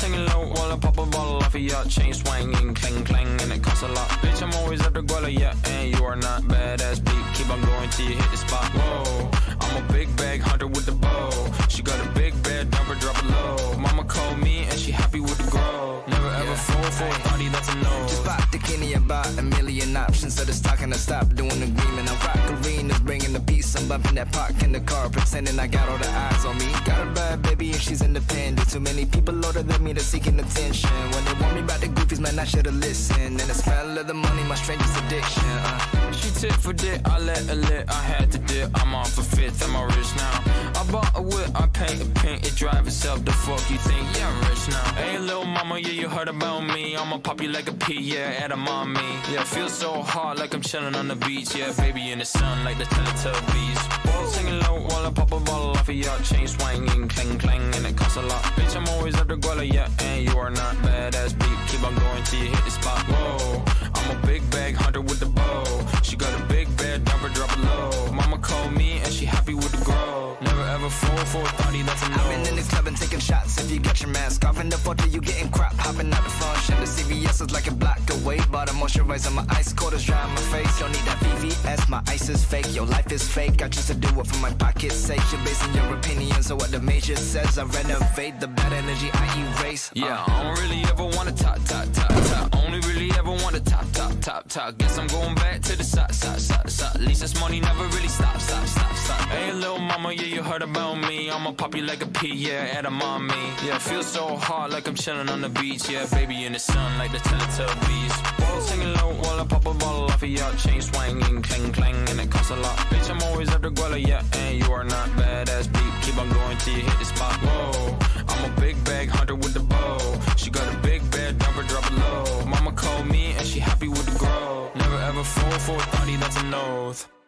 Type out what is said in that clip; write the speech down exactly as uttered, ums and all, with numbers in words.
singing low while I pop a bottle off of ya. Chain swinging, clang clang, and it costs a lot. Bitch, I'm always after Guala, yeah, and you are not badass beat. Keep on going till you hit the spot. Whoa, I'm a big bag hunter with the bow. She got a big bed, number drop it low. Mama called me and she happy with the grow. Never ever yeah. fall for a thotty, that's a no. Just pop the Kenny about a million options. So the stock and I stop doing agreement. I rock arenas, bringing the peace. I'm bumping that park in the car, pretending I got all the eyes on me. Got a bad baby and she's independent. Too many people older than me, they're seeking attention. When they want me about the goofies, man, I should've listened. And the smell of the money, my strangest addiction. uh. She tit for dick, I let her lit, I had to dip. I'm off a fifth, I'm rich now. I bought a whip, I paint a pink, it drive itself. The fuck you think? Yeah, I'm rich now. Hey, little mama, yeah, you heard about me. I'ma pop you like a pea, yeah, edamame. Yeah, feel so hot like I'm chilling on the beach. Yeah, baby in the sun like the Teletubbies. Whoa, singing low while I pop a bottle off of ya. Chain swinging, clang clang, and it costs a lot. Bitch, I'm always after Guala, yeah, and you are not badass beat. Keep on going till you hit the spot. Whoa, I'm a big bag hunter with the bow. She got a big bed, number drop it low. Mama called me and she happy with the grow. Never ever fall for a thotty, that's a no. I've been in this club and taking shots. If you got your mask off in the photo, you getting crap. Hopping out the function. The C V S is like a block away. Bought a moisturizer, my ice cold is dry on my face. Don't need that V V S, my ice is fake. Your life is fake, I choose to do it for my pocket's sake. You're basing your opinions on what the major says. I renovate the bad energy, I erase. uh. Yeah, I don't really ever wanna top, top, top, top. Only really ever wanna top, top, top, top. Guess I'm going back to the side, side, side, side. At least this money never really stop, stop, stop, stop. Hey, little mama, yeah, you heard about me. I'ma pop you like a pea, yeah, edamame. Yeah, feel so hot like I'm chilling on the beach. Yeah, baby in the sun like the Teletubbies. Whoa, singing low while I pop a bottle off of ya. Chain swinging, clang clang, and it costs a lot. Bitch, I'm always after Guala, yeah, and you are not badass beat. Keep on going till you hit the spot. Whoa, I'm a big bag hunter with the bow. She got a big bed, number drop it low. Mama called me and she happy with the grow. Never ever fall for a thotty, that's a no.